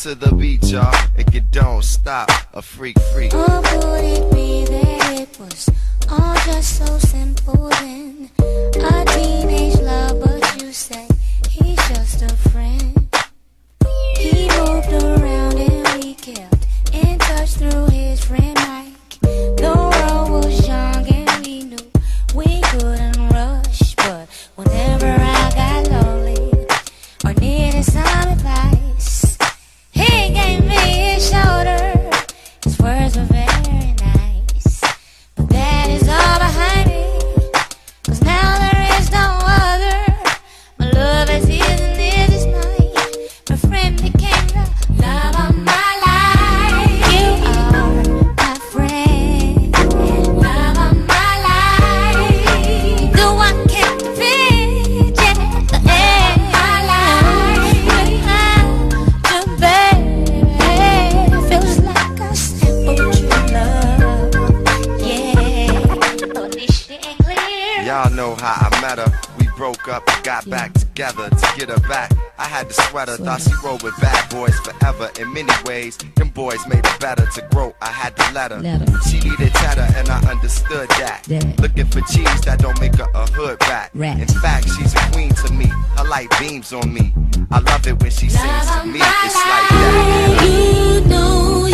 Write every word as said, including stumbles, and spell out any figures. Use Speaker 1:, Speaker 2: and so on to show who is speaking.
Speaker 1: to the beat, y'all. If you don't stop, a freak freak.
Speaker 2: Or would it be that it was all just so simple then? A teenage love, but you say he's just a friend. He moved around and we kept in touch through his friend Mike. The world was young and we knew we couldn't rush, but whenever I got lonely or needed some advice, he gave me his shoulder. His words were very nice, but that is all behind me, 'cause now there is no other. My love is his and his is mine. My friend became the love of my life. You are my friend, love of my life. The one can fit, yeah, my life. The baby feels like a simple true love, yeah. This shit ain't clear.
Speaker 1: Y'all know how I met her. We broke up and got back together to get her back. I had the sweater, thought she rolled with bad boys forever. In many ways, them boys made it better. To grow, I had to let her. She needed cheddar and I understood that. Looking for cheese that don't make her a hood rat. In fact, she's a queen to me. Her light beams on me. I love it when she sings to me. It's like that.
Speaker 2: You know